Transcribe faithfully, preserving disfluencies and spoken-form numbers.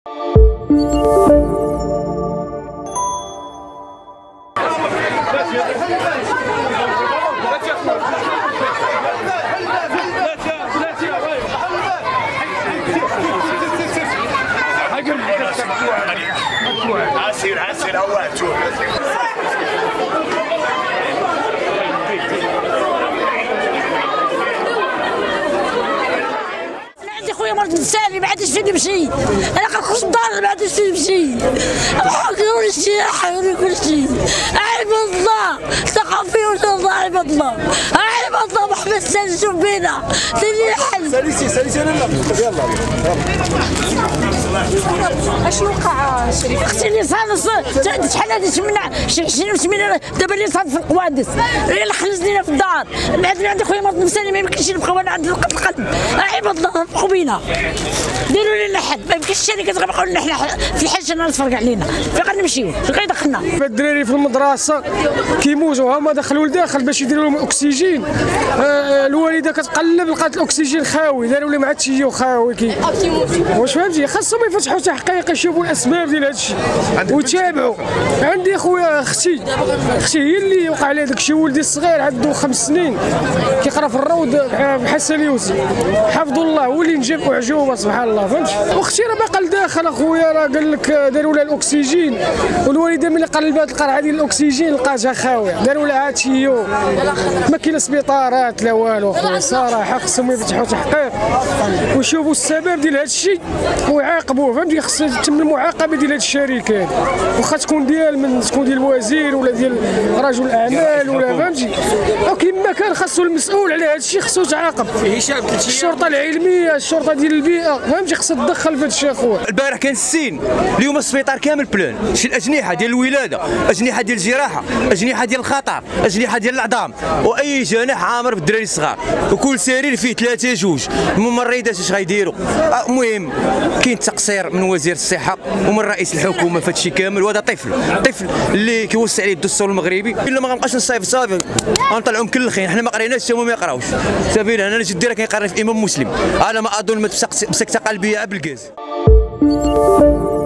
عسير عسير أول شوف خويا مرض لساني ما عادش فين نمشي، انا كنخرج الدار ما عادش فين نمشي، حكروا لي السلاح حكروا كل شيء، عباد الله ثقافي ولا الله عباد الله، عباد الله محمد السادس شوف بينا سيدي الحل. ساليتي ساليتي انا يلا اشنو وقع شريف؟ اختي اللي صاد شحال هادي تمنع شي عشرين وثمانين دابا اللي صاد في القوادس، هي اللي خلص لينا في الدار، بعد عندي خويا مرض لساني ما يمكنش نبقاو انا عند القلب، عباد الله رفقوا بينا. ديروا لنا حد، ما يمكنش اللي كتبقاو لنا حنا في الحاج انا تفرق علينا، فين غنمشيو؟ فين غيدخلنا؟ الدراري في المدرسه كيموتوا هما دخلوا لداخل باش يديروا لهم اكسجين، آه الوالده كتقلب لقات الاكسجين خاوي، داروا لي مع التيو خاوي كي واش فهمتي؟ خاصهم يفتحوا تحقيق يشوفوا الاسباب ديال هذا الشيء ويتابعوا. عندي خويا اختي اختي هي اللي وقع لها داك الشيء، ولدي الصغير عنده خمس سنين كيقرا في الروض بحسن يوسف حفظه الله، هو اللي نجاب اعجوبه سبحان الله فهمتي. واختي راه باقا لداخل اخويا، راه قال لك داروا لها الاكسجين، والوالده ملي قلبات القرعه ديال الاكسجين لقاتها خاويه، داروا لها تيو، ما كاين سبيطارات لا والو خويا. صراحه خصهم يفتحوا تحقيق ويشوفوا السبب ديال هذا الشيء ويعاقبوه فهمتي. خص تتم المعاقبه ديال هذه الشركات، واخا تكون ديال من تكون ديال الوزير ولا ديال رجل الاعمال ولا فهمتي، وكما كان خاصو المسؤول على هذا الشيء خصو يتعاقب. الشرطه العلميه الشرطه ديال البيئه فهمتي خصها تدخل في هذا الشيء اخويا. البارح كان السين، اليوم السبيطار كامل بلان، شي الاجنحه ديال الولاده، اجنحه ديال الجراحه، اجنحه ديال الخطر، اجنحه ديال العظام، واي جناح عامر بالدراري الصغار، وكل سرير فيه ثلاثه جوج. الممرضات اش غيديروا؟ المهم كاين تقصير من وزير الصحه ومن رئيس الحكومه في هذا الشيء كامل، وهذا طفل طفل اللي كيوسع عليه الدستور المغربي. الا ما غنبقاش نصايف صافي غنطلعوا مكلخين، حنا ما قريناش هما ما يقراوش صافي. انا نجي ديرها كيقرا في امام مسلم، انا ما اظن ما بسكته قلبيه بالكاز.